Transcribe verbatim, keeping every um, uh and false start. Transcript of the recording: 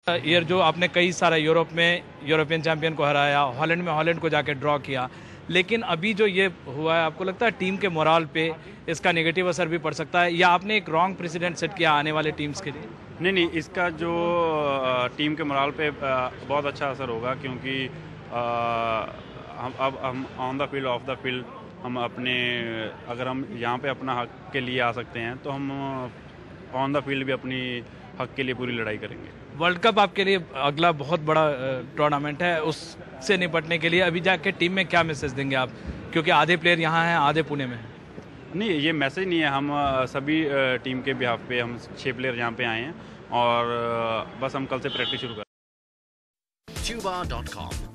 Year जो आपने कई सारा यूरोप में यूरोपियन चैंपियन को हराया, हॉलैंड में हॉलैंड को जाके ड्रॉ किया, लेकिन अभी जो ये हुआ है, आपको लगता है टीम के मोराल पे इसका नेगेटिव असर भी पड़ सकता है, या आपने एक रॉन्ग प्रेसिडेंट सेट किया आने वाले टीम्स के लिए? नहीं नहीं, इसका जो टीम के मोराल पे बहुत अच्छा असर होगा, क्योंकि हम अब हम on the field off the field हम अपने अगर हम यहाँ पे अपना हक के लिए आ सकते हैं, तो हम ऑन द फील्ड भी अपनी हक के लिए पूरी लड़ाई करेंगे। वर्ल्ड कप आपके लिए अगला बहुत बड़ा टूर्नामेंट है, उससे निपटने के लिए अभी जाके टीम में क्या मैसेज देंगे आप, क्योंकि आधे प्लेयर यहाँ हैं, आधे पुणे में हैं? नहीं, ये मैसेज नहीं है, हम सभी टीम के बिहाफ पे हम छः प्लेयर यहाँ पे आए हैं और बस हम कल से प्रैक्टिस शुरू करें। Tuba dot com